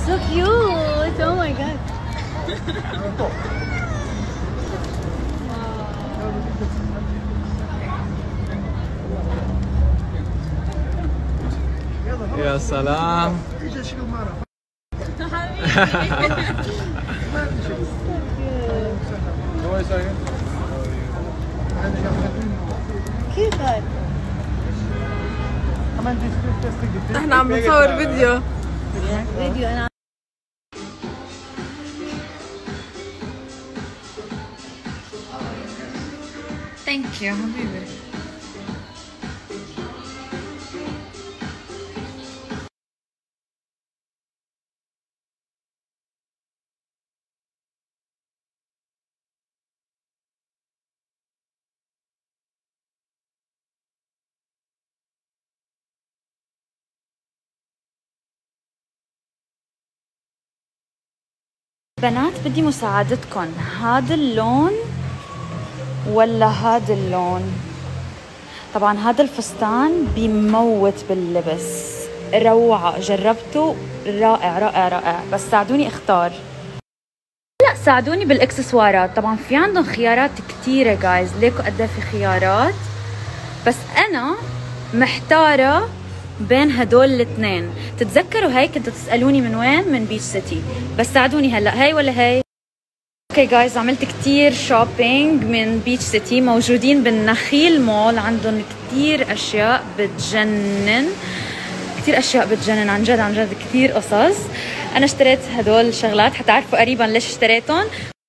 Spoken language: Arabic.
so cute. Oh my god. يا سلام. كيفك؟ احنا عم نصور فيديو. فيديو انا. ثانك يو حبيبي. بنات بدي مساعدتكم، هذا اللون ولا هذا اللون؟ طبعا هذا الفستان بيموت باللبس، روعة، جربته، رائع رائع رائع، بس ساعدوني اختار. لا ساعدوني بالاكسسوارات، طبعا في عندهم خيارات كتيرة جايز، ليكوا قد في خيارات، بس انا محتارة بين هدول الاثنين. تتذكروا هاي كنتوا تسألوني من وين؟ من بيتش سيتي، بس ساعدوني هلا هاي ولا هاي؟ اوكي جايز، عملت كتير شوبينج من بيتش سيتي، موجودين بالنخيل مول، عندهم كتير اشياء بتجنن، كتير اشياء بتجنن عن جد عن جد، كتير قصص. انا اشتريت هدول الشغلات، حتعرفوا قريبا ليش اشتريتهم.